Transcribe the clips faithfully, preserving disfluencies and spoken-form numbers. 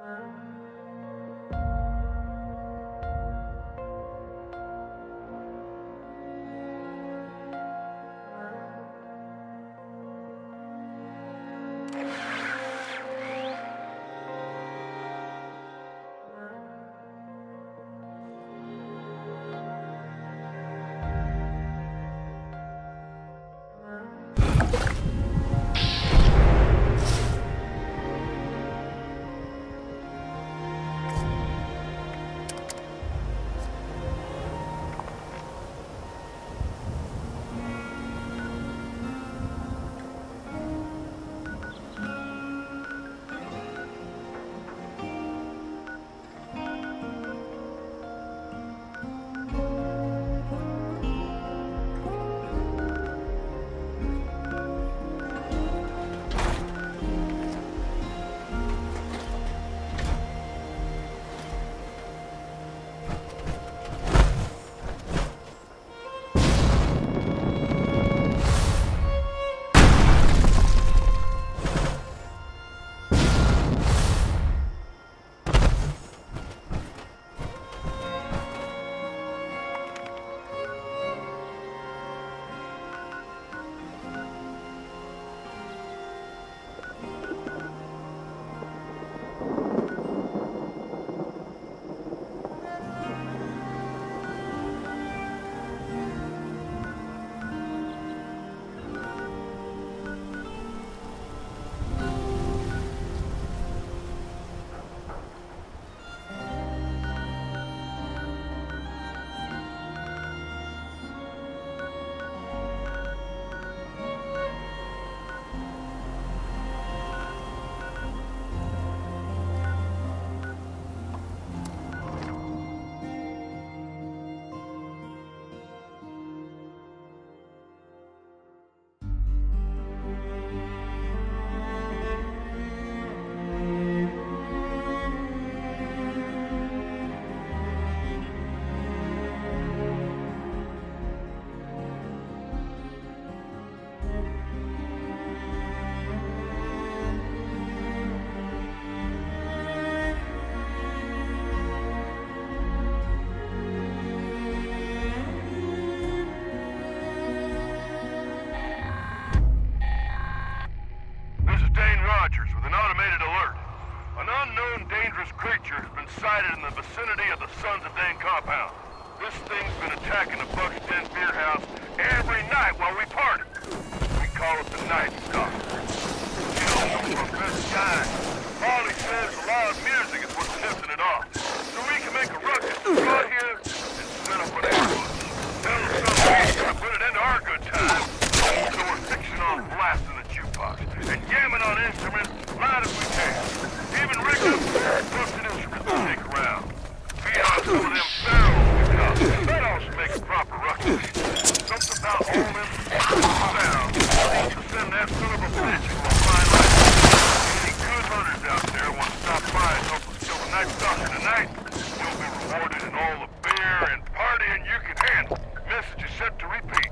sighted in the vicinity of the Sons of Dane compound. This thing's been attacking the Buck's Den beer house every night while we party. We call it the Night Stalker. Kills them from good guys. All he says is loud music is what's tipping it off. So we can make a ruckus right here and set up an ambush. Tell us something to put it into our good time. So we're fixing on blasting the jukebox and jamming on instruments loud as we can. Even rigged up busted instruments to take around. Beyond some of them barrels we got. That ought to make a proper ruckus. Something about all them sounds needs to send that son of a bitch to a fine life. Any good hunters out there want to stop by and help us kill the Night Stalker tonight, you'll be rewarded in all the beer and partying you can handle. Message is set to repeat.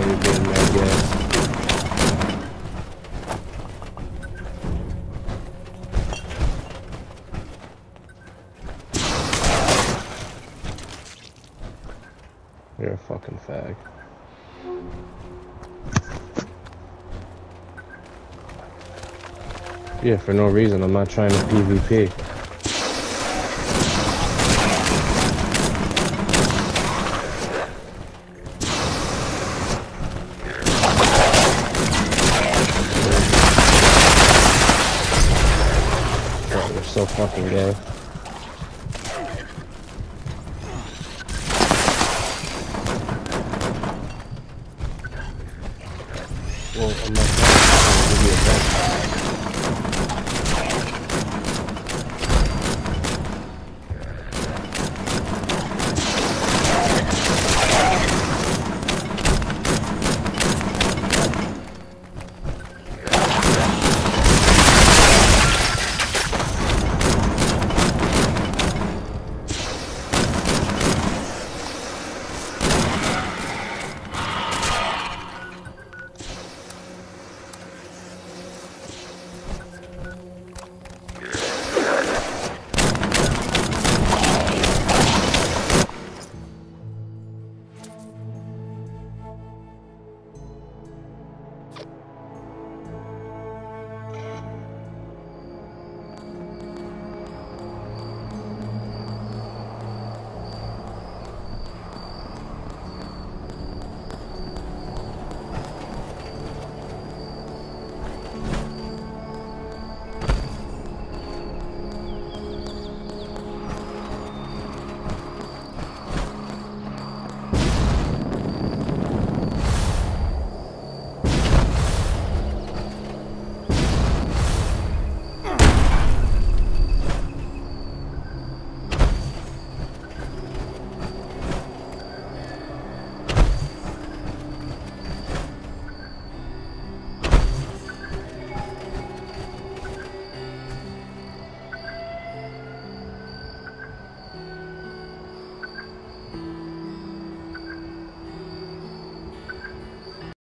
you being mad gay. You're a fucking fag. Yeah, for no reason. I'm not trying to PvP. Oh, you're so fucking gay. Well, I'm not